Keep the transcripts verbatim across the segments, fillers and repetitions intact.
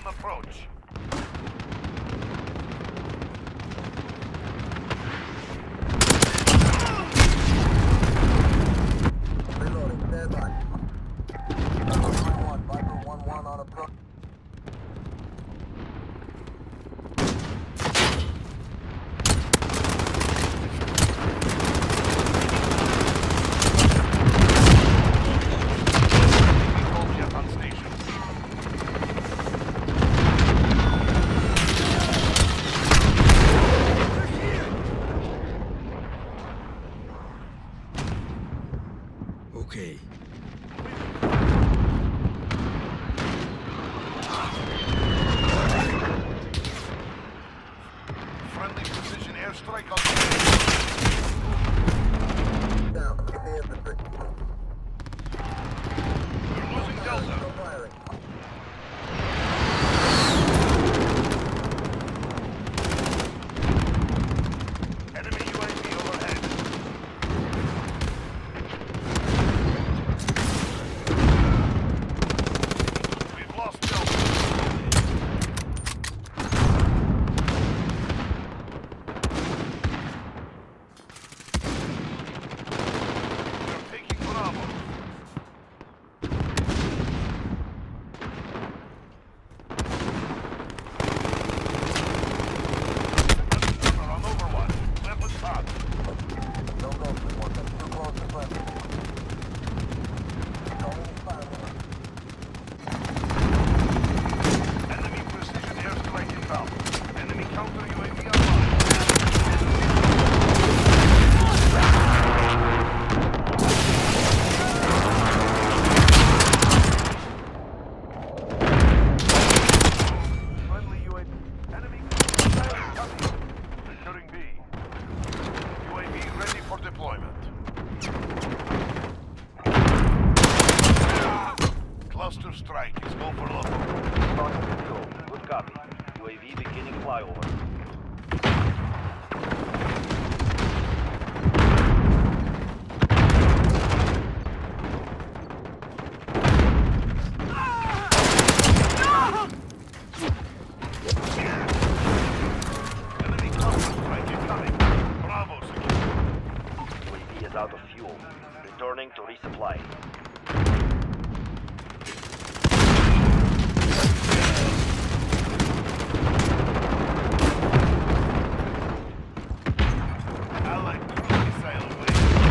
approach. Reloading, stand by. Viper one, Viper one one on approach. Okay. Friendly precision airstrike on Down, get the infantry. We're losing Delta. No firing. Enemy U A V overhead. We've lost Delta. We're taking Bravo. We're on Overwatch. Weapons hot. Don't go for one. That's too close to friendly. Don't even fire one. Enemy precision airstrike inbound. Enemy counter U A V online. Friendly U A V. Enemy coming. Securing B. U A V ready for deployment. Cluster strike is go for local. Starting control. Good copy. U A V beginning flyover. Enemy cluster strike incoming. Bravo secure. U A V is out of fuel. Returning to resupply. Allied cruise missile away.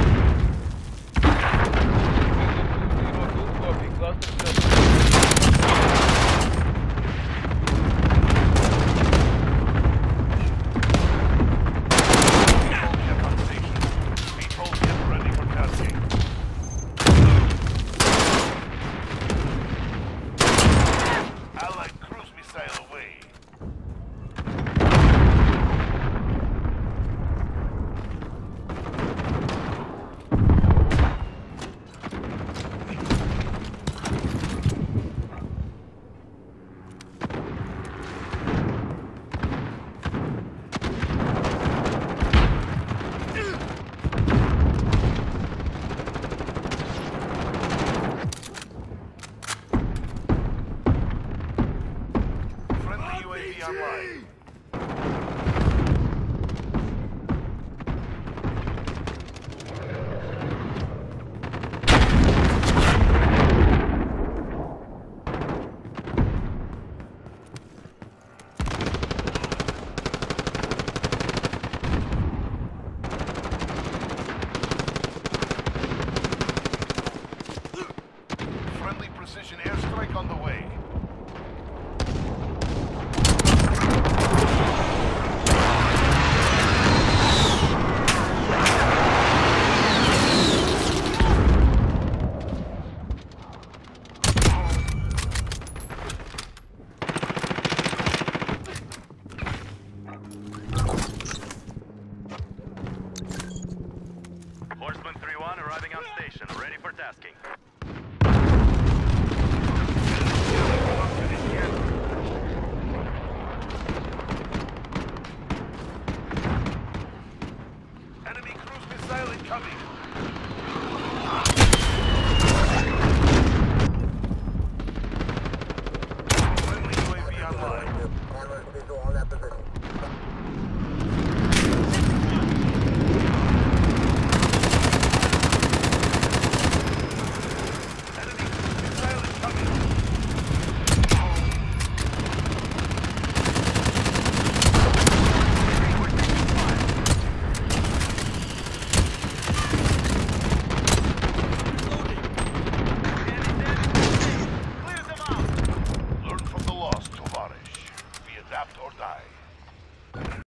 Ship on station. Patrol ship ready for tasking. Allied cruise missile away. Friendly U A V online. Friendly precision airstrike on the way. on that position.